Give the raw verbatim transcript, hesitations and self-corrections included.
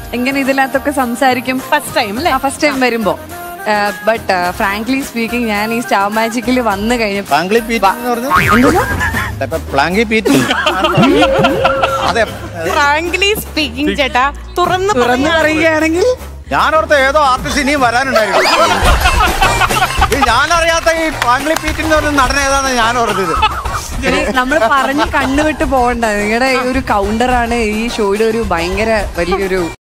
ഇങ്ങനെ ഇതിനകത്തൊക്കെ സംസാരിക്കും ഫസ്റ്റ് ടൈം അല്ലേ? ഫസ്റ്റ് ടൈം വരുമ്പോ. ബട്ട് ഫ്രാങ്ക്ലി സ്പീക്കിംഗ് ഞാൻ ഈ സ്റ്റാർ മാജിക്കിൽ വന്നു കഴിഞ്ഞപ്പോ ഫ്രാങ്ക്ലി സ്പീക്കിംഗ് ചേട്ടാ തുറന്ന് തുറന്നു പറയുകയാണെങ്കിൽ ഞാനോർത്ത ഏതോ ആർട്ടിസ്റ്റ് ഇനിയും വരാനുണ്ടായിരുന്നു. ഞാനറിയാത്ത ഈ ഫ്രാങ്ക്ലി പീറ്റ് എന്ന് പറഞ്ഞ നടൻ ഏതാണെന്ന് ഞാൻ ഓർത്തത്. നമ്മൾ പറഞ്ഞ് കണ്ണുവിട്ട് പോകണ്ട. നിങ്ങളുടെ ഒരു കൗണ്ടറാണ് ഈ ഷോയുടെ ഒരു ഭയങ്കര വലിയൊരു